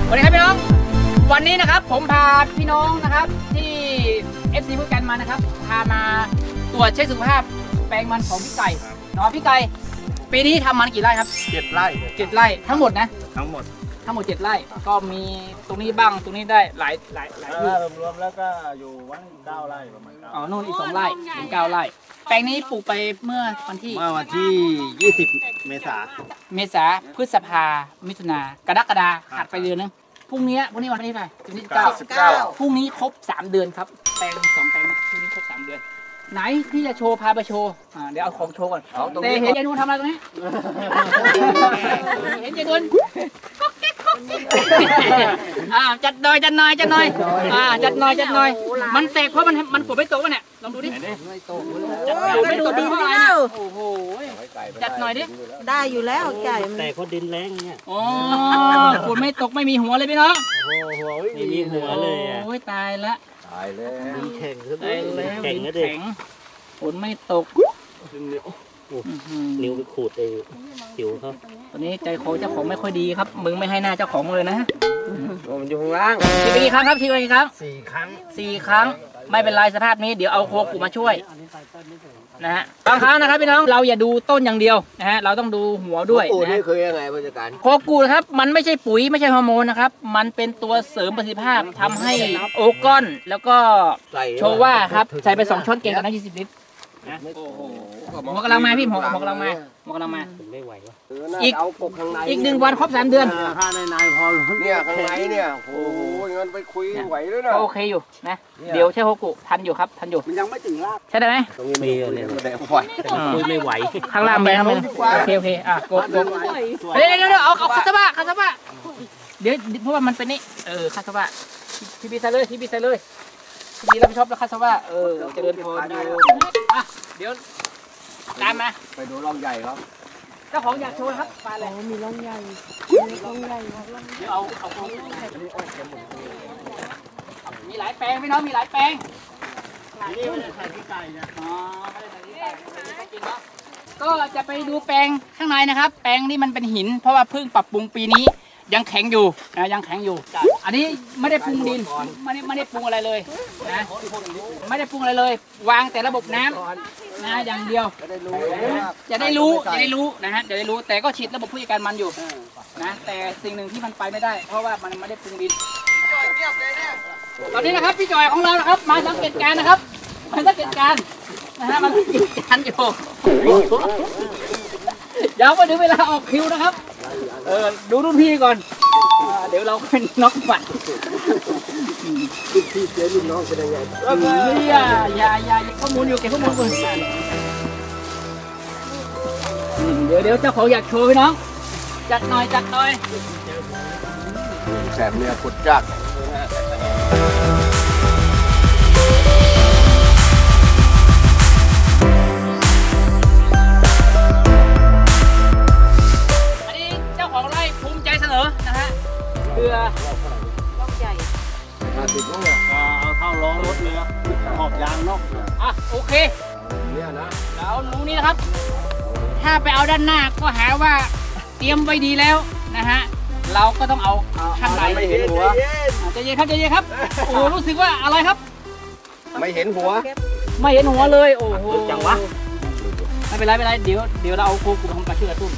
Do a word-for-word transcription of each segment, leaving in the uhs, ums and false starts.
สวัสดีครับพี่น้องวันนี้นะครับผมพาพี่น้องนะครับที่ เอฟ ซี พูดกันมานะครับพามาตรวจเช็คสุขภาพแปลงมันของพี่ไก่เนาะพี่ไก่ปีนี้ทำมันกี่ไร่ครับเจ็ดไร่เจ็ดไร่ทั้งหมดนะทั้งหมดทั้งหมดเจ็ดไร่ก็มีตรงนี้บ้างตรงนี้ได้หลายหลายหลายที่รวมๆแล้วก็อยู่วันเก้าไร่ประมาณอ๋อนู่นอีกสองไร่เป็นเก้าไร่แปลงนี้ปลูกไปเมื่อวันที่เมื่อวันที่ยี่สิบเมษาเมษาพฤษภามิถุนากรกฎาขาดไปเดือนนึงพรุ่งนี้พรุ่งนี้วันที่เท่าไหร่วันที่เก้าสิบเก้าพรุ่งนี้ครบสามเดือนครับแปลงสองแปลงพรุ่งนี้ครบสามเดือนไหนที่จะโชว์พาไปโชว์อ่าเดี๋ยวเอาของโชว์ก่อนแต่เห็นยายนูนทำอะไรตรงนี้เห็นยายนูนอ่าจัดหน่อยจัดหน่อยจัดหน่อยอ่าจัดหน่อยจัดหน่อยมันแตกเพราะมันมันฝนไม่ตกวะเนี่ยลองดูดิไม่ตกไม่ตกดีเพราะอะไรเนี่ยโอ้โหจัดหน่อยดิได้อยู่แล้วไก่แต่คนดินแรงเนี่ยโอ้ฝนไม่ตกไม่มีหัวเลยพี่น้องโอ้โหไม่มีหัวเลยอ่ะโอ้ยตายละตายแล้วแข็งซะด้วยแข็งนะเด็กฝนไม่ตกนิ้วไปขูดไอ้ผิวเขาตอนนี้ใจคอเจ้าของไม่ค่อยดีครับมึงไม่ให้หน้าเจ้าของเลยนะมันอยู่ข้างล่างทีไปกี่ครั้งครับทีไปกี่ครั้งสี่ครั้งสี่ครั้งไม่เป็นไรสภาพนี้เดี๋ยวเอาโคกุมาช่วยนะฮะบางครั้งนะครับพี่น้องเราอย่าดูต้นอย่างเดียวนะฮะเราต้องดูหัวด้วยนะนี่คือยังไงผู้จัดการโคกุนะครับมันไม่ใช่ปุ๋ยไม่ใช่ฮอร์โมนนะครับมันเป็นตัวเสริมประสิทธิภาพทำให้โอกอนแล้วก็โชว่าครับใส่ไปสองช้อนเก่งกับน้ำยี่สิบลิตรนะโอ้โหหมอกำลังมาพี่หมอกำลังมาหมอกำลังมาไม่ไหววะอีกอีกหนึ่งวันครบสามเดือนข้าในนายพอเนี่ยข้างในเนี่ยโอ้โหงั้นไปคุยไหวด้วยนะโอเคอยู่นะเดี๋ยวใช่โคกุทันอยู่ครับทันอยู่มันยังไม่ถึงรากใช่ได้ไหมตรงนี้มีเลยคุยไม่ไหวข้างล่างมีข้างล่างโอเคโอเคอ่ะกดกดเดี๋ยวเดี๋ยวเอาเอาคาสบะคาสบะเดี๋ยวเพราะว่ามันเป็นนี่เออคาสบะพี่พี่ใส่เลยพี่พี่ใส่เลยพี่รับผิดชอบแล้วคาสบะเออจะเดินพอดูอ่ะเดี๋ยวตามมาไปดูร่องใหญ่ครับเจ้าของอยากโชว์ครับปลาอะไรมีร่องใหญ่มีร่องใหญ่เดี๋ยวเอาเอาของมีหลายแปลงพี่น้องมีหลายแปลงนี่ไม่ได้ใส่ที่ไก่นะอ๋อไม่ได้ใส่ที่ไก่จริงเนาะก็จะไปดูแปลงข้างในนะครับแปลงนี่มันเป็นหินเพราะว่าเพิ่งปรับปรุงปีนี้ยังแข็งอยู่นะยังแข็งอยู่อันนี้ไม่ได้ปรุงดินไม่ได้ไม่ได้ปรุงอะไรเลยนะไม่ได้ปรุงอะไรเลยวางแต่ระบบน้ำนะอย่างเดียวจะได้รู้จะได้รู้นะฮะจะได้รู้แต่ก็ฉีดระบบผู้จัดการมันอยู่นะแต่สิ่งหนึ่งที่มันไปไม่ได้เพราะว่ามันไม่ได้ปรุงดินตอนนี้นะครับพี่จอยของเรานะครับมาสังเกตการนะครับมาสังเกตการนะฮะมันสังเกตการอยู่เดี๋ยวมาถึงเวลาออกคิวนะครับเออดูรุ่นพี่ก่อนเดี๋ยวเราเป็นน็อกบัตรรุ่นพี่เจ๊รุ่นน้องเป็นยังไงอย่าอย่าอย่าข้อมูลอยู่เก็บข้อมูลก่อนเดี๋ยวเดี๋ยวเจ้าของอยากโชว์พี่น้องจัดหน่อยจัดหน่อยแสบเนี่ยกดจักเรือร่องใหญ่มาติดน้องเนี่ยเอาเท่าล้อรถเลยนะขอบยางนอกอ่ะโอเคเนี่ยนะแล้วรู้นี้นะครับถ้าไปเอาด้านหน้าก็หาว่าเตรียมไว้ดีแล้วนะฮะเราก็ต้องเอาข้างในไม่เห็นหัวใจเย็นครับใจเย็นครับโอ้รู้สึกว่าอะไรครับไม่เห็นหัวไม่เห็นหัวเลยโอ้โหจังวะไม่เป็นไรไม่เป็นไรเดี๋ยวเดี๋ยวเราเอาโคกุมาช่วยกระตุ้น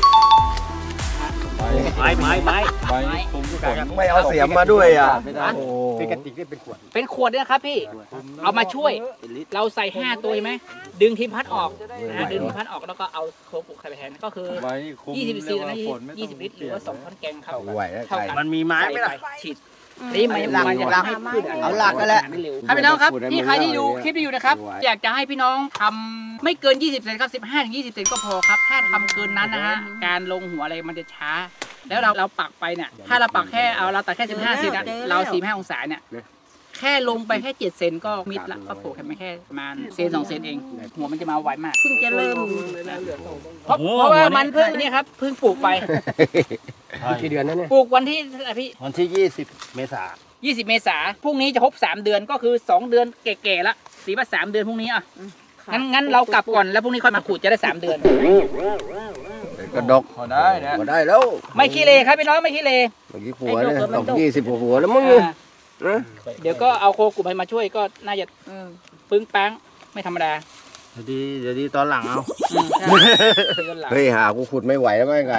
ไม้ไม้ไม้ไม้ไม่เอาเสียมมาด้วยอ่ะเป็นกระติกได้เป็นขวดเป็นขวดเนี่ยครับพี่เอามาช่วยเราใส่ห้าตัวไหมดึงทิมพัดออกนะดึงทิมพัดออกแล้วก็เอาโคกุไข่แทนก็คือยี่สิบสี่นะยี่สิบลิตรหรือว่าสองช้อนแกงครับเท่ากันมันมีไม้ไหมล่ะฉีดนี่มันมันจะให้ขึ้นเอาหลักกันแหละครับพี่น้องครับที่ใครที่ดูคลิปที่อยู่นะครับอยากจะให้พี่น้องทำไม่เกินยี่สิบเซนครับสิบห้าถึงยี่สิบเซนก็พอครับถ้าทำเกินนั้นนะฮะการลงหัวอะไรมันจะช้าแล้วเราเราปักไปเนี่ยถ้าเราปักแค่เอาเราตัดแค่สิบห้าเซนเราสี่ห้าองศาเนี่ยแค่ลงไปแค่เจ็ดเซนก็มิดละก็โผล่แค่ไม่แค่ประมาณเซนสองเซนเองหัวมันจะมาไวมากเพิ่งจะเริ่มเพราะเพราะว่ามันเพิ่งนี่ครับเพิ่งปลูกไปกี่เดือนนั่นเนี่ยปลูกวันที่อะไรพี่วันที่ยี่สิบเมษายี่สิบเมษาพรุ่งนี้จะครบสามเดือนก็คือสองเดือนแก่ๆละสีว่าสามเดือนพรุ่งนี้อ่ะงั้นงั้นเรากลับก่อนแล้วพรุ่งนี้ค่อยมาขูดจะได้สามเดือนกระดกพอได้นะพอได้แล้วไม่ขี้เลครับพี่น้องไม่ขี้เลเมื่อกี้หัวเนี่ยตกยี่สิบกว่าหัวแล้วมั้งอ่านะเดี๋ยวก็เอาโคกุไปมาช่วยก็น่าจะปึ้งปังไม่ธรรมดาเดี๋ยวดีเดี๋ยวดีตอนหลังเอาอืมใช่เดือนหลังเฮ้ยหากูขุดไม่ไหวแล้วไม่ไง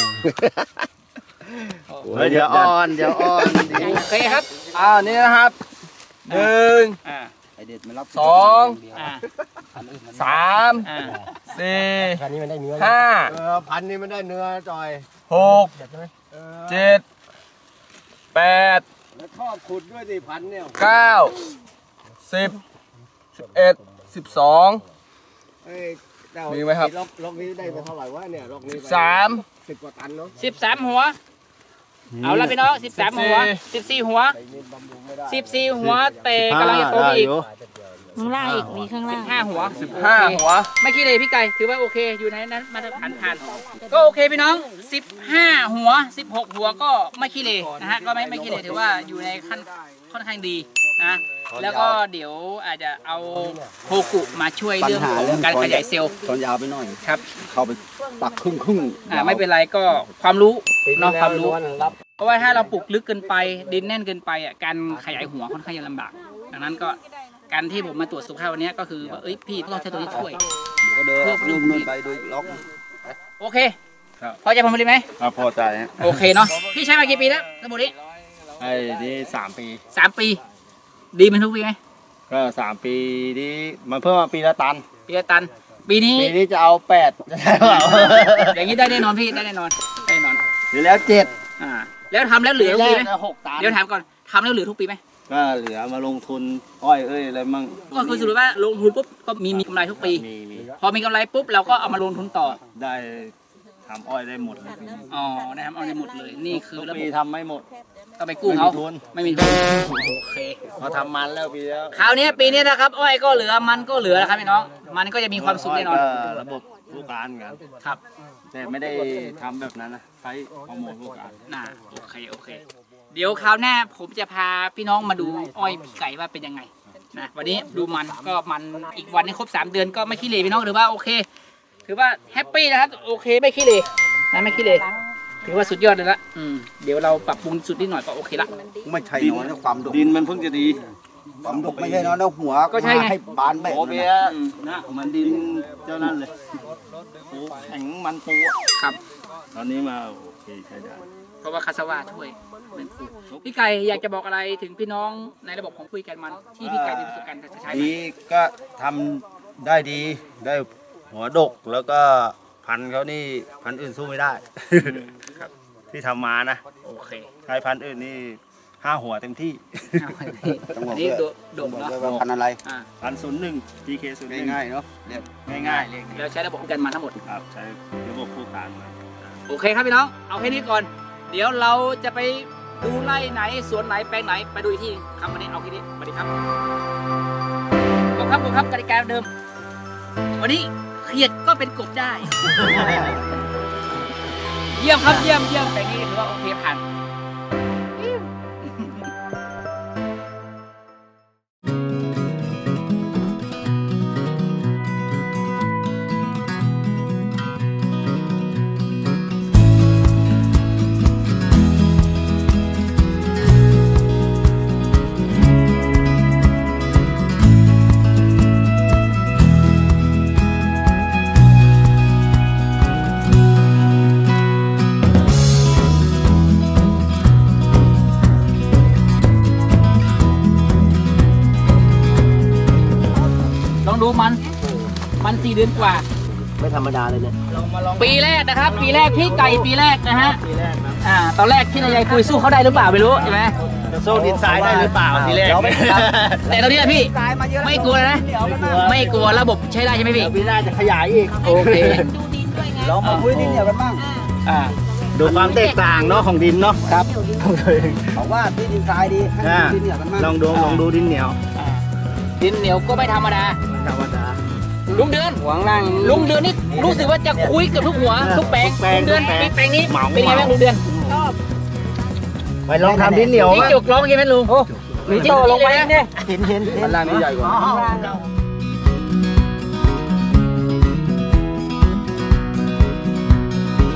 เฮ้ยเดี๋ยวอ่อนเดี๋ยวอ่อนโอเคครับอ้าวนี่นะครับหนึ่งอ่าสองอ่าสามอ่าสี่พันนี้มันได้เนื้อห้าเออพันนี้มันได้เนื้อจอยหกเจ็ดแปดแล้วชอบขุดด้วยดิพันเนี่ยเก้าสิบสิบเอ็ดสิบสองเอ้ยเจ้ามีไหมครับล็อกล็อกนี้ได้ไปเท่าไหร่วะเนี่ยล็อกนี้สามสิบกว่าตันเนาะสิบสามหัว เอาละพี่น้องสิบสามหัวสิบสี่หัวไปนิดบำรุงไม่ได้สิบสี่หัวแต่กำลังจะโตไปอีกข้างล่างอีกมีข้างล่างห้าหัวสิบห้าหัวไม่ขี้เลยพี่ไก่ถือว่าโอเคอยู่ในนั้นมาตรฐานผ่านก็โอเคพี่น้องสิบห้าหัวสิบหกหัวก็ไม่ขี้เลยนะฮะก็ไม่ไม่ขี้เลยถือว่าอยู่ในขั้นค่อนข้างดีนะแล้วก็เดี๋ยวอาจจะเอาโฮกุมาช่วยเรื่องของการขยายเซลล์ตอนยาวไปหน่อยครับเข้าไปปักครึ่งครึ่งอ่าไม่เป็นไรก็ความรู้เนาะความรู้ เพราะว่าถ้าเราปลูกลึกเกินไปดินแน่นเกินไปอ่ะการขยายหัวค่อนข้างจะลำบากดังนั้นก็การที่ผมมาตรวจสุขภาพวันนี้ก็คือว่าเอ้ยพี่ต้องใช้ตัวนี้ช่วยก็เดินนุ่มนุ่มไปดูล็อกโอเคพอใจผมเลยไหมครับพอใจฮะโอเคเนาะพี่ใช้มากี่ปีแล้วสมุดนี้ไอ้นี่สามปีสามปี ดีเป็นทุกปีไหมก็สามปีนี้มันเพิ่มมาปีละตันปีละตัน ปีนี้ปีนี้จะเอาแปดจะได้เปล่าอย่างนี้ได้แน่นอนพี่ได้แน่นอนได้แน่นอนหรือแล้วเจ็ดอ่าแล้วทำแล้วเหลือทุกปีไหมแรกหกตันเดี๋ยวถามก่อนทำแล้วเหลือทุกปีไหมก็เหลือมาลงทุนอ้อยเอ้ยอะไรมั่งก็คือสรุปว่าลงทุนปุ๊บก็มีมีกำไรทุกปีมีมีพอมีกำไรปุ๊บเราก็เอามาลงทุนต่อได้ทำอ้อยได้หมดเลยปีนี้อ๋อนะครับเอาได้หมดเลยนี่คือทุกระบปีบทำไม่หมดก็ไปกู้เขาไม่มีทุนไม่มีทุนโอเคพอทำมันแล้วปีแล้วคราวนี้ปีนี้นะครับอ้อยก็เหลือมันก็เหลือนะครับพี่น้องมันก็จะมีความสุขแน่นอนก็ระบบผู้การกันครับแต่ไม่ได้ทำแบบนั้นนะใช้ฮอร์โมนผู้การน่าโอเคโอเค เดี๋ยวคราวหน้าผมจะพาพี่น้องมาดูอ้อยพี่ไก่ว่าเป็นยังไงนะวันนี้ดูมันก็มันอีกวันนี้ครบสามเดือนก็ไม่ขี้เหร่พี่น้องถือว่าโอเค ถือว่าแฮปปี้นะครับโอเคไม่ขี้เหร่นะไม่ขี้เหร่ถือว่าสุดยอดเลยละอืมเดี๋ยวเราปรับปรุงสุดนิดหน่อยก็โอเคละไม่ใช่น้อยนะความดกดินมันเพิ่งจะดีความดกไม่ใช่น้อยนะหัวก็ใช่ไงให้บานแบบโอเบียนั้นนะมันดินเจ้านั่นเลยปูแข็งมันปูอะครับตอนนี้มาโอเคใช้ได้เพราะว่าคาสวาช่วยเป็นครูพี่ไก่อยากจะบอกอะไรถึงพี่น้องในระบบของคุยกันมันที่พี่ไก่มีประสบการณ์จะใช้ไหมนี้ก็ทำได้ดีได้หัวดกแล้วก็พันธุ์เขานี่พันธุ์อื่นสู้ไม่ได้ครับที่ทำมานะโอเคใช้พันธุ์อื่นนี่ห้าหัวเต็มที่เอาอันนี้อันนี้โดโดมเนาะด้วยว่าพันธุ์อะไรอ่าพันศูนย์หนึ่ง จี เค ศูนย์หนึ่งง่ายๆเนาะเรียกง่ายๆเรียกแล้วใช้ระบบกันมาทั้งหมดครับใช้ระบบผู้การมาโอเคครับพี่น้อง เอาแค่นี้ก่อน เดี๋ยวเราจะไปดูไร่ไหนสวนไหนแปลงไหนไปดูอีกที่ครับวันนี้เอาแค่นี้สวัสดีครับกบครับกบครับกติกาเดิม วันนี้เขียดก็เป็นกบได้ เยี่ยมครับเยี่ยมเยี่ยมแปลงนี้ถือว่าโอเคผ่านลองดูมัน มันสี่เดือนกว่าไม่ธรรมดาเลยเนี่ยปีแรกนะครับ ปีแรกพี่ไก่ปีแรกนะฮะปีแรกนะอ่า ตอนแรกพี่นายคุยสู้เขาได้หรือเปล่าไม่รู้ใช่ไหมจะสู้ดินทรายได้หรือเปล่าทีแรกแต่ตอนนี้พี่ไม่กลัวนะ ไม่กลัวระบบใช้ได้ใช่ไหมพี่ปีหน้าจะขยายอีกโอเคลองมาคุยดินเหนียวกันบ้างอ่าดูความแตกต่างเนาะของดินเนาะครับเขาว่าที่ดินทรายดีให้อ่าดินเหนียวกันบ้างลองดูลองดูดินเหนียวดินเหนียวก็ไม่ธรรมดาธรรมดาลุงเดือนหวงล่างลุงเดือนนี่รู้สึกว่าจะคุยกับทุกหัว ทุกแปลงทุกแปลงลุงเดือนทุกแปลงแปลงนี้เหมาเป็นไงบ้างเหมาลุงเดือนไปลองทำดินเหนียวจิ้งมั้ยจกร้องยังไหมลุงมีจิ้งจกลงไปเนี่ยเห็นเห็นมันล่างนี่ใหญ่กว่าโ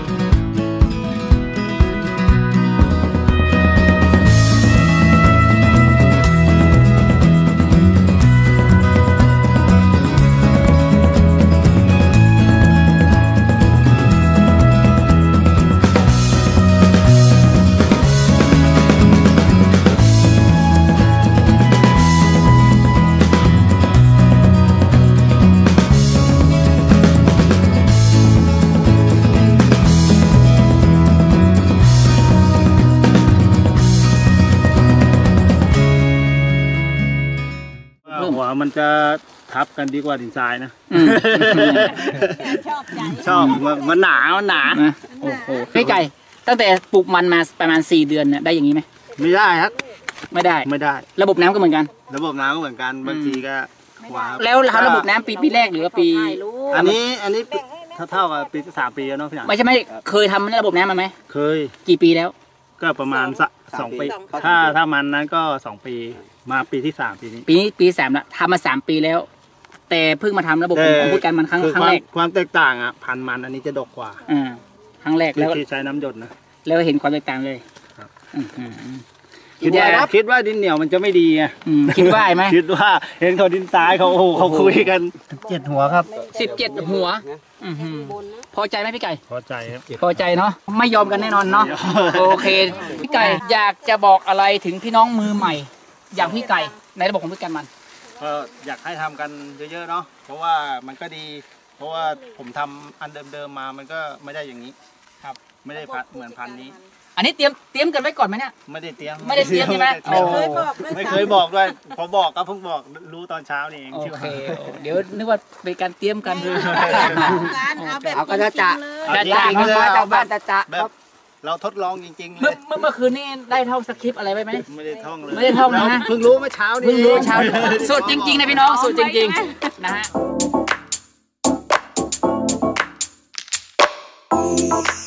มันจะทับกันดีกว่าดินทรายนะอืมชอบใจชอบมันมันหนา มันหนานะโอ้โหพี่ไก่ตั้งแต่ปลูกมันมาประมาณสี่เดือนเนี่ยได้อย่างนี้ไหมไม่ได้ครับไม่ได้ไม่ได้ระบบน้ำก็เหมือนกันระบบน้ำก็เหมือนกันบางทีก็ขวาแล้วทำระบบน้ำปีปีแรกหรือว่าปีอันนี้อันนี้เท่าๆกับปีสามปีแล้วเนาะพี่หนังไม่ใช่ไม่เคยทำระบบน้ำมาไหมเคยกี่ปีแล้วก็ประมาณสักสองปี ถ้าถ้ามันนั้นก็สองปีมาปีที่สามปีนี้ปีนี้ปีสามละทำมาสามปีแล้ว แต่เพิ่งมาทำระบบแต่ของพูดกันมันครั้งคือครั้คงวามแรกความแตกต่างอ่ะพันธุ์มันอันนี้จะดกกว่าอ่าครั้งแรกที่แล้วที่ใช้น้ำหยดนะแล้วเห็นความแตกต่างเลยครับอืมอืมอืมคิดว่าคิดว่าดินเหนียวมันจะไม่ดีไงอืมคิดว่าไหมคิดว่าเห็นเขาดินทรายเขาโอ้โหเขาคุยกันเจ็ดหัวครับสิบเจ็ดหัวอื้อหือพอใจไหมพี่ไก่พอใจครับพอใจเนาะไม่ยอมกันแน่นอนเนาะโอเคพี่ไก่อยากจะบอกอะไรถึงพี่น้องมือใหม่ อย่างพี่ไก่ในระบบของพูดกันมันก็อยากให้ทำกันเยอะๆเนาะเพราะว่ามันก็ดี เพราะว่าผมทำอันเดิมๆมามันก็ไม่ได้อย่างนี้ครับ ไม่ได้พัดเหมือนพันธุ์นี้อันนี้เตรียมเตรียมกันไว้ก่อนไหมเนี่ยไม่ได้เตรียมไม่ได้เตรียมใช่ไหมไม่ได้เตรียมโอ้ไม่เคยบอกด้วยพอบอกก็เพิ่งบอกรู้ตอนเช้านี่เองโอที่ว่าเคเดี๋ยวนึกว่าเป็นการเตรียมกันการเอาแบบเอากระจะเอาจะจริงๆเลยมาจากบ้านแบจะจะบแบบเราทดลองจริงๆเลเมื่อย เมื่อเมื่อคืนนี้ได้เท่าสคริปต์อะไรไปไหมไม่ได้ท่องเลยไม่ได้ท่องนะเพิ่งรู้เมื่อเช้านี่เพิ่งรู้เช้าสุดจริงๆนะพี่น้องสุดจริงๆนะฮะ